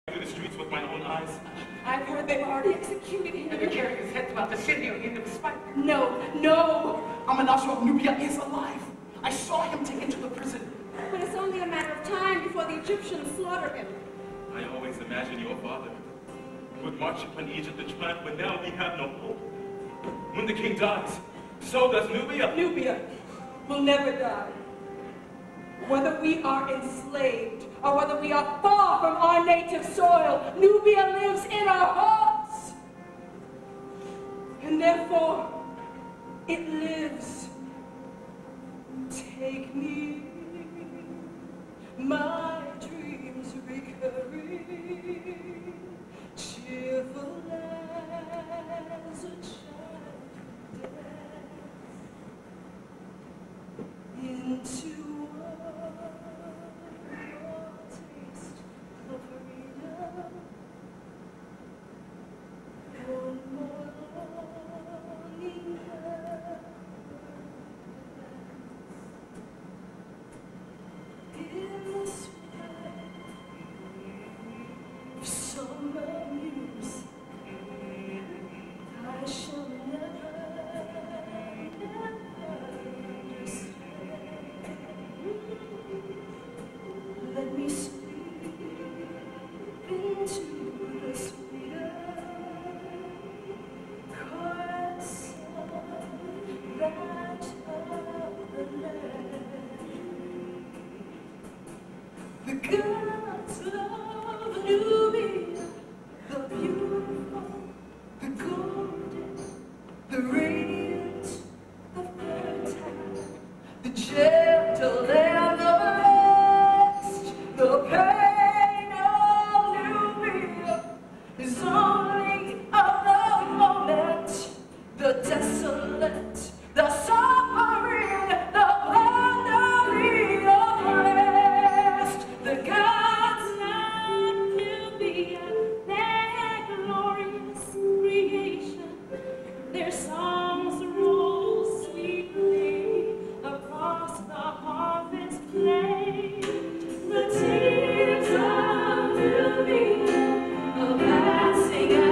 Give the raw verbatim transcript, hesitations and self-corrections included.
through the streets with my own eyes. I've heard they've already executed him. And they're carrying his head throughout the city on the end of a spike. No, no! Amanasho of Nubia is alive. I saw him taken to the prison. But it's only a matter of time before the Egyptians slaughter him. I always imagined your father would march upon Egypt and triumph, but now we have no hope. When the king dies, so does Nubia. Nubia will never die. Whether we are enslaved or whether we are far from our native soil, Nubia lives in our hearts. And therefore, it lives. Take me, my dreams recurring, cheerful as a child dance into the gods of Nubia, the beautiful, the golden, the radiant, the fertile, the gentle and the rest. The pain of Nubia is only of the moment, the desolate, the suffering, the plundering oppressed. The gods of Nubia, their glorious creation, their songs roll sweetly across the harvest plain. The tears of Nubia are passing out.